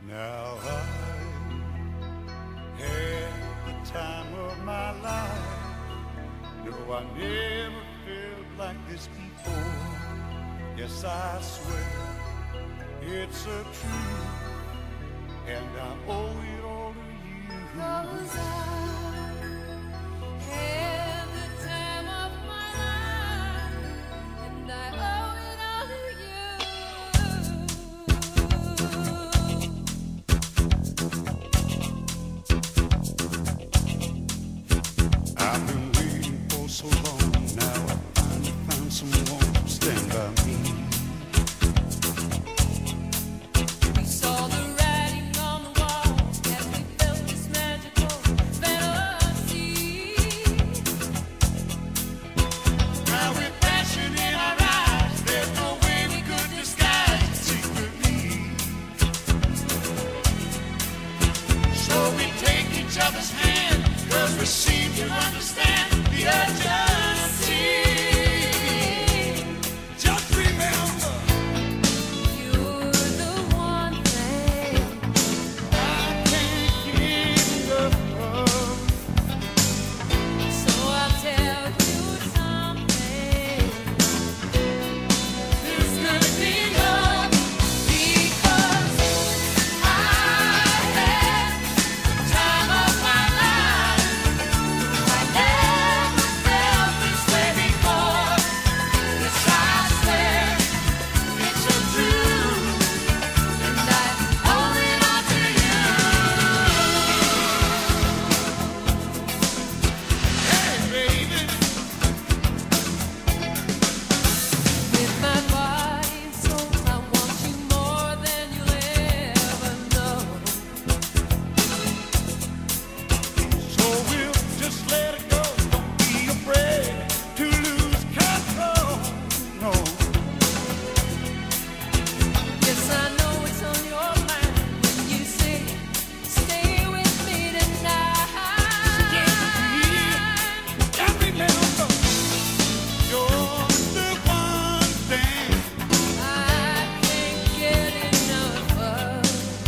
Now I had the time of my life. No, I never felt like this before. Yes, I swear it's a truth, and I owe it all to you. 'Cause I had the time of my life, and I owe it all to you. I've been waiting for so long. Now I finally found someone to stand by me. We saw the writing on the wall as we felt this magical fantasy. Now with passion in our eyes, there's no way we could disguise it secretly. So we take each other's hand, 'cause we seem to understand the urgency. Just remember, You're the one thing I can't get enough of. so I'll tell you something. This could be love because I had the time of my life. I never felt this way before. Yes, I swear it's a truth, and I owe it all to you. Hey, baby, With my body and soul, I want you more than you'll ever know. so we'll just let it go. Don't be afraid to lose control. No. Yes, I know it's on your mind when you say, stay with me tonight. Just remember, you're the one thing I can't get enough of.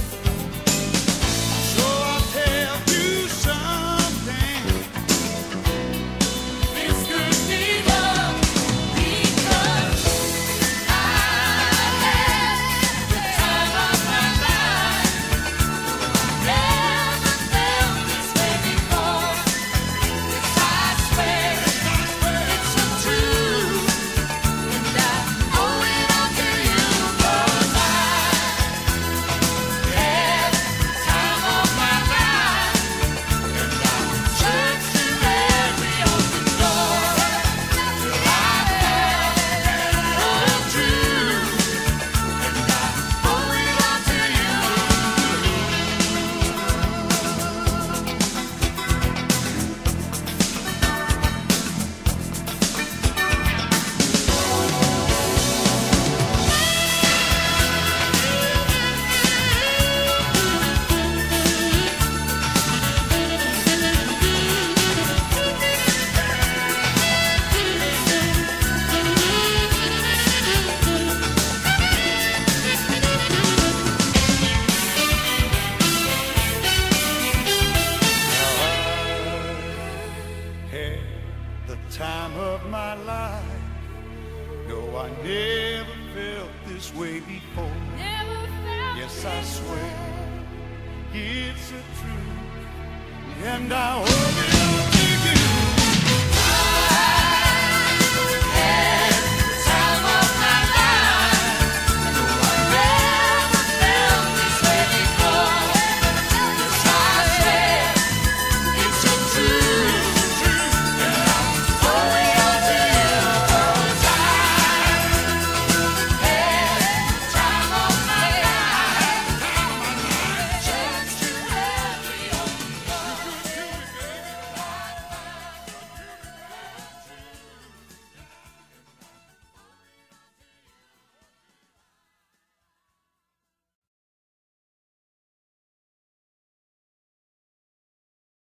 so I'll tell you something. This could be love because I had the time of my life. Never felt this way before. Yes, I swear it's a truth, and I owe it all to you. 'Cause I had the time of my life, and I searched through every open door till I found the truth, and I owe it all to you. Had the time of my life. No, I never felt this way before. Never felt Yes, I this swear way. it's a truth, and I owe it all to